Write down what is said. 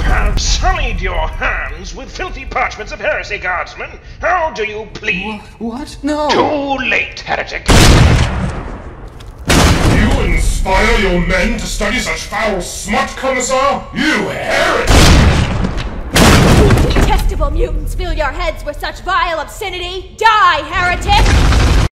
have sullied your hands with filthy parchments of heresy, guardsman. How do you plead? What? No! Too late, heretic. You inspire your men to study such foul smut, Commissar? You heretic! Detestable mutants fill your heads with such vile obscenity! Die, heretic!